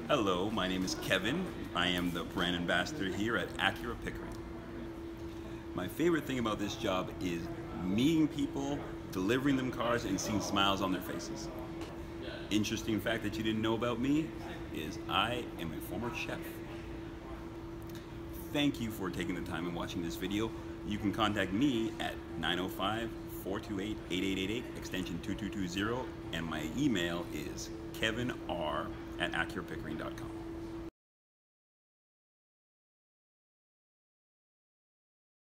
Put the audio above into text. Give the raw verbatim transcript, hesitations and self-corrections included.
Hello, my name is Kevin. I am the brand ambassador here at Acura Pickering. My favorite thing about this job is meeting people, delivering them cars, and seeing smiles on their faces. Interesting fact that you didn't know about me is I am a former chef. Thank you for taking the time and watching this video. You can contact me at nine oh five, four two eight, eight eight eight eight, extension two two two zero, and my email is kevinr at acura pickering dot com.